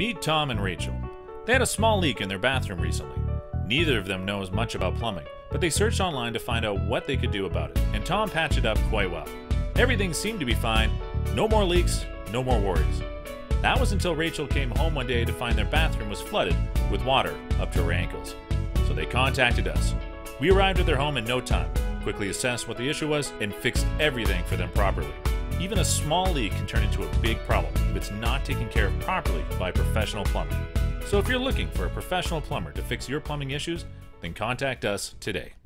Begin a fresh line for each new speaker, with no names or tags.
Meet Tom and Rachel. They had a small leak in their bathroom recently. Neither of them knows much about plumbing, but they searched online to find out what they could do about it, and Tom patched it up quite well. Everything seemed to be fine. No more leaks, no more worries. That was until Rachel came home one day to find their bathroom was flooded with water up to her ankles. So they contacted us. We arrived at their home in no time, quickly assessed what the issue was, and fixed everything for them properly. Even a small leak can turn into a big problem if it's not taken care of properly by a professional plumber. So if you're looking for a professional plumber to fix your plumbing issues, then contact us today.